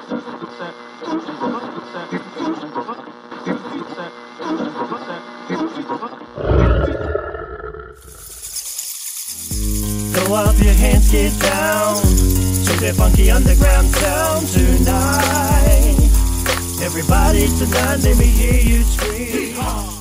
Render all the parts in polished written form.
Throw up your hands, get down to that funky underground sound tonight. Everybody tonight, let me hear you scream.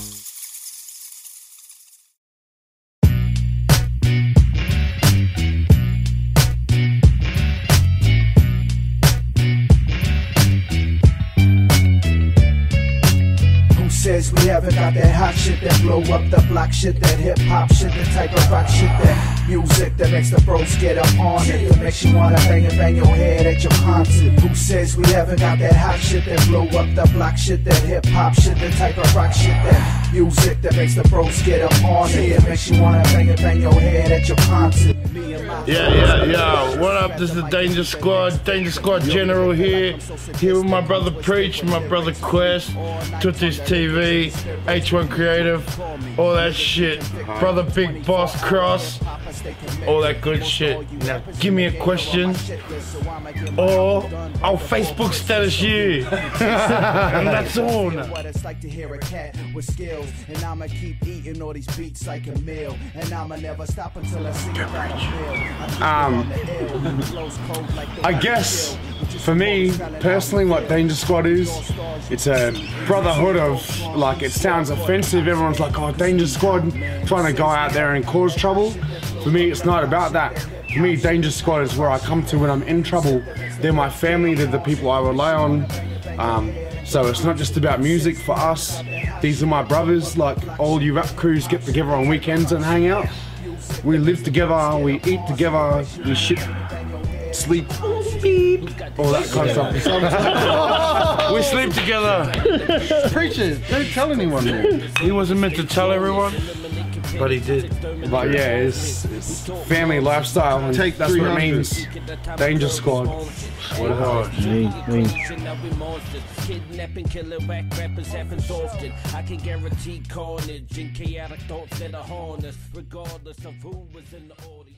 Says we haven't got that hot shit that blow up the block shit, that hip hop shit, the type of rock shit, that music that makes the bros get up on it, that makes you wanna bang your head at your concert. Who says we haven't got that hot shit that blow up the block shit, that hip hop shit, the type of rock shit, that music that makes the bros get up on it, that makes you wanna bang your head at your concert. Yeah. What up? This is the Danger Squad General here with my brother Preach, my brother Quest, Tooties TV, H1 Creative, all that shit. Brother Big Boss Cross, all that good shit. Now give me a question, or I'll Facebook status you. And that's all now. What it's like to hear a cat with skills, and I'ma keep eating all these beats like a meal, and I'ma never stop until I see I guess for me personally, what Danger Squad is, it's a brotherhood of, like, it sounds offensive. Everyone's like, oh, Danger Squad, trying to go out there and cause trouble. For me, it's not about that. For me, Danger Squad is where I come to when I'm in trouble. They're my family, they're the people I rely on. So it's not just about music for us. These are my brothers. Like, all you rap crews get together on weekends and hang out. We live together, we eat together, we shit, sleep, beep, all that kind of stuff. We sleep together. Preach it, don't tell anyone. He wasn't meant to tell everyone, but he did. But yeah, it's family lifestyle, and Take that's what it 300. means. Danger Squad. What hard. Kidnapping, killing whack rappers happens often. I can guarantee carnage and chaotic thoughts that are harnessed, regardless of who was in the audience.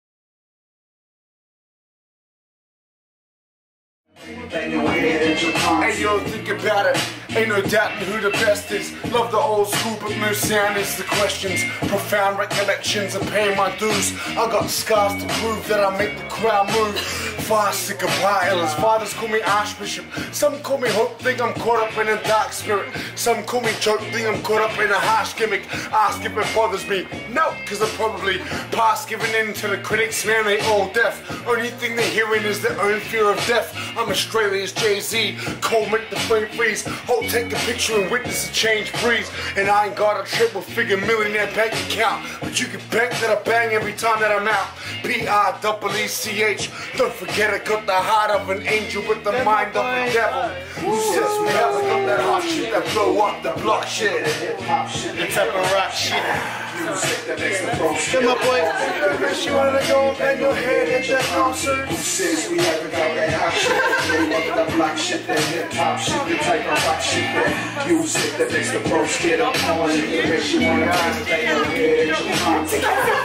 Hey yo, think about it. Ain't no doubting who the best is. Love the old school, but no sound is the questions. Profound recollections of paying my dues. I got scars to prove that I make the crowd move. Far sick of pillars. Fathers call me Archbishop. Some call me Hope, think I'm caught up in a dark spirit. Some call me Joke, think I'm caught up in a harsh gimmick. Ask if it bothers me. No, cause I'm probably past giving in to the critics, man, they all deaf. Only thing they're hearing is their own fear of death. I'm Australia's Jay-Z, cold make the flame freeze. Hold, take a picture and witness a change breeze. And I ain't got a triple figure millionaire bank account, but you can bet that I bang every time that I'm out. P-I-E-E-C-H. Don't forget I got the heart of an angel with the mind of a devil. Who says we haven't got that hot shit that blow up the block shit? The type of rock shit. Come on, boy. You wanna go and bang your head at that concert? Who says we haven't got that hot shit that blow up the block shit, that hip hop shit, the type of rock shit, that music that makes the bros get up on it, that makes you wanna bang your head at your concert.